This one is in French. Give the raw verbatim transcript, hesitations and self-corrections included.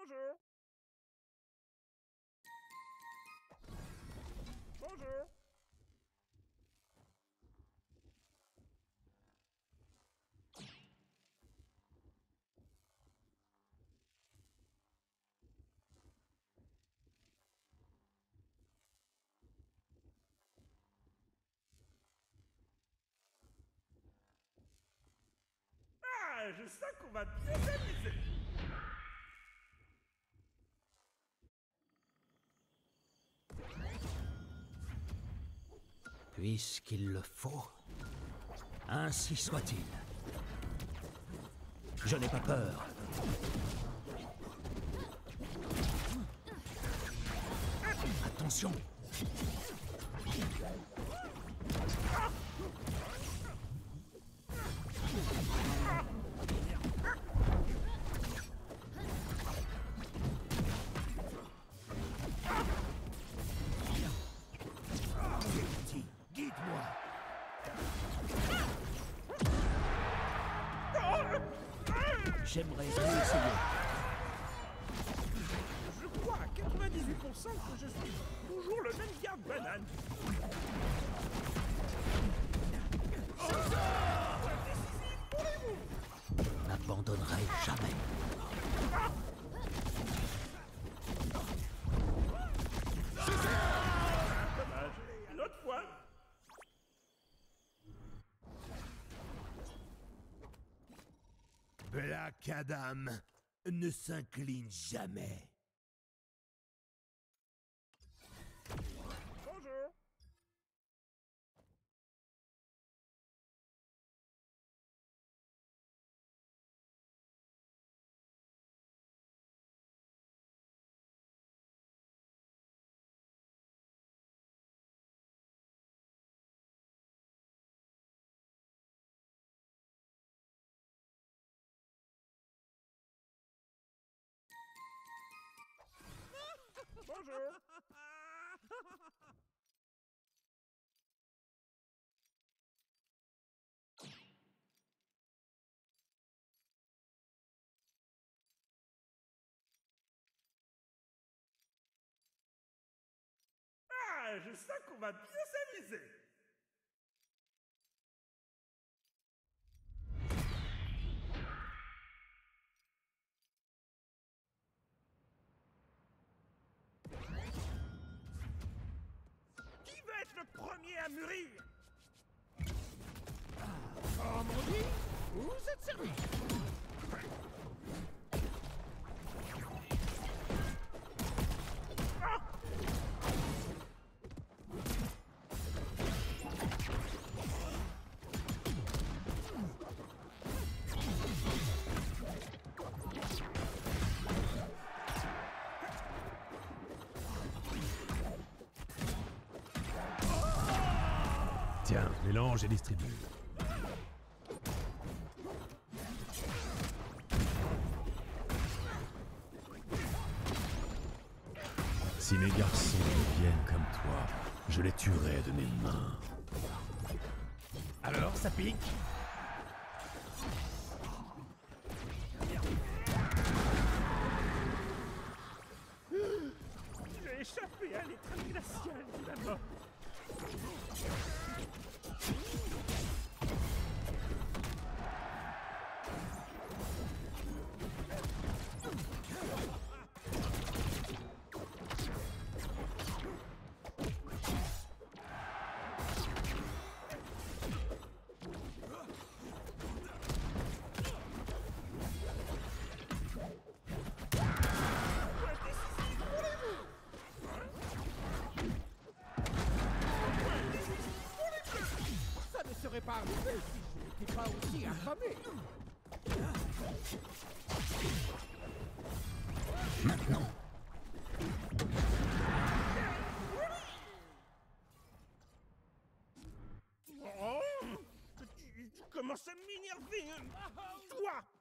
Bonjour. Bonjour. Ah, je sens qu'on va bien s'amuser. Puisqu'il le faut, ainsi soit-il. Je n'ai pas peur. Attention! Guide-moi! J'aimerais bien essayer. Je crois à quatre-vingt-dix-huit pour cent que je suis toujours le même garde banane. N'abandonnerai jamais. Dommage. Une autre fois. Black Adam ne s'incline jamais. Bonjour. Bonjour. Ah, je sens qu'on va bien s'amuser. Qui veut être le premier à mûrir? Comme on dit, vous êtes servi. Ah! Tiens, mélange et distribue. Si mes garçons deviennent comme toi, je les tuerai de mes mains. Alors, ça pique? J'ai échappé à l'étreinte glaciale de la mort. Ça ne serait pas arrivé si je n'étais pas aussi affamé. Maintenant. Oh, tu, tu commences à m'énerver, hein. Toi.